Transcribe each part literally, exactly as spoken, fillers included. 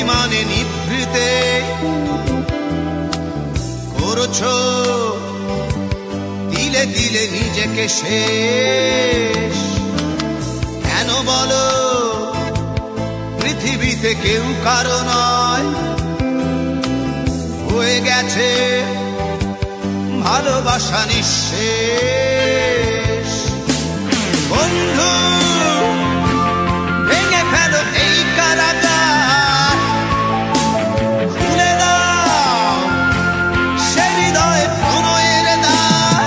অভিমানে নিভৃতে করছো দিলে দিলে নিজেকে শেষ। কেন বলো পৃথিবীতে কেউ কারো নয়, হয়ে গেছে ভালোবাসা নিঃশেষ। বন্ধু ভেঙে ফেলো এই কারাগার, খুলে দাও সে হৃদয়ে প্রণয়ের দ্বার।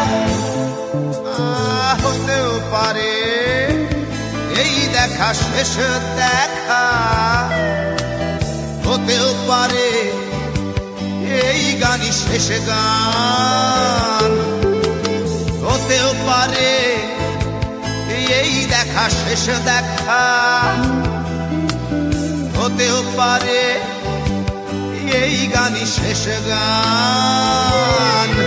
হতেও পারে এই দেখা শেষ দেখা, হতেও পারে এই গানই শেষ গান, হতেও পারে এই দেখা শেষ দেখা, হতেও পারে এই গানই শেষ গান।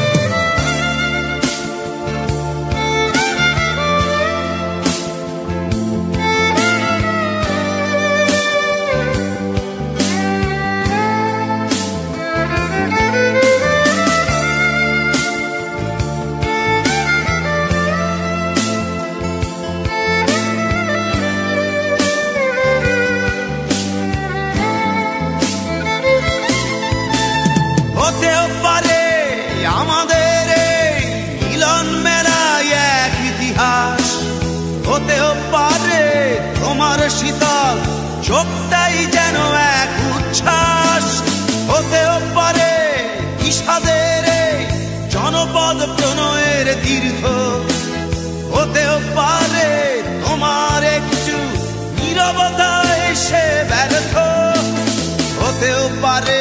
হতেও পারে আমাদের এই মিলন মেলায় এক ইতিহাস, হতেও পারে তোমার শীতল চোখটাই যেন এক উচ্ছ্বাস, হতেও পারে বিষাদের এই জনপদ প্রণয়ের তীর্থ, হতেও পারে তোমার একটু নীরবতা এসে ব্যর্থ, হতেও পারে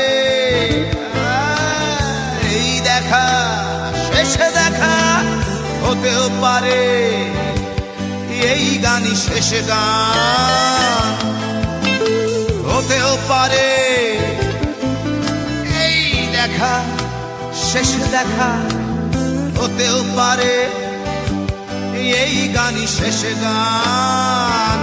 দেখা শেষ দেখা, হতেও পারে এই গানই শেষ গান, হতেও পারে এই দেখা শেষ দেখা, হতেও পারে এই গানই শেষ গান।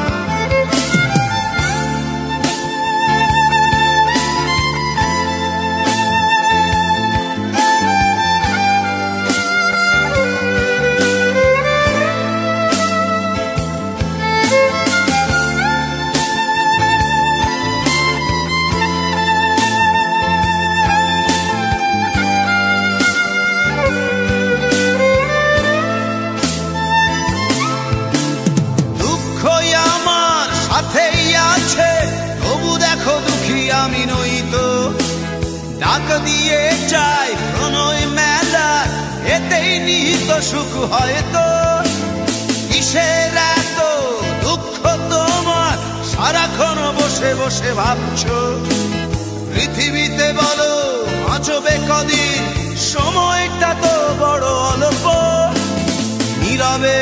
আমি নই তো ডাক দিয়ে যাই প্রণয় মেলা, এতেই নিহিত সুখ হয়তো। কিসের এত দুঃখ তোমার সারাক্ষণ বসে বসে ভাবছো, পৃথিবীতে বলো বাঁচবে কদিন, সময়টা তো বড় অল্প। নীরবে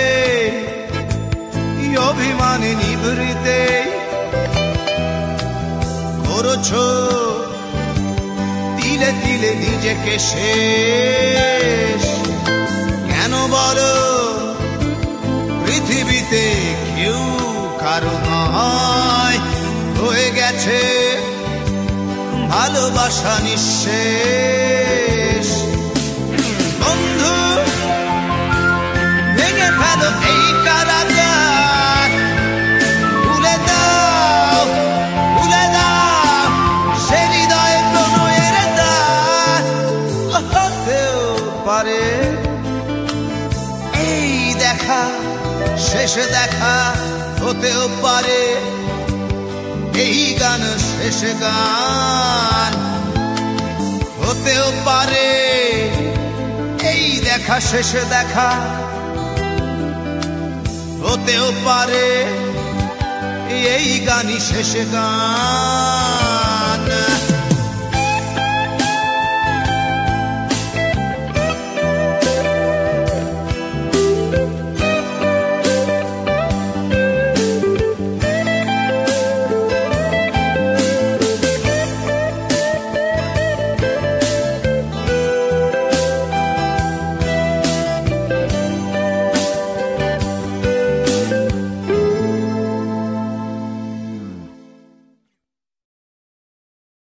অভিমানে নিভৃতে করছো দিলে দিলে নিজেকে শেষ। কেন বলো পৃথিবীতে কেউ কারো নয়, হয়ে গেছে ভালোবাসা নিঃশেষ। বন্ধু ভেঙে ফেলো এই কারাগার, ভুলে দাও ভুলে দাও সে হৃদয়ে প্রণয়ের দ্বার। হতেও পারে এই দেখা শেষ দেখা, হতেও পারে এই গান শেষ গান, হতেও পারে এই দেখা শেষ দেখা, হতেও পারে এই গানই শেষ গান।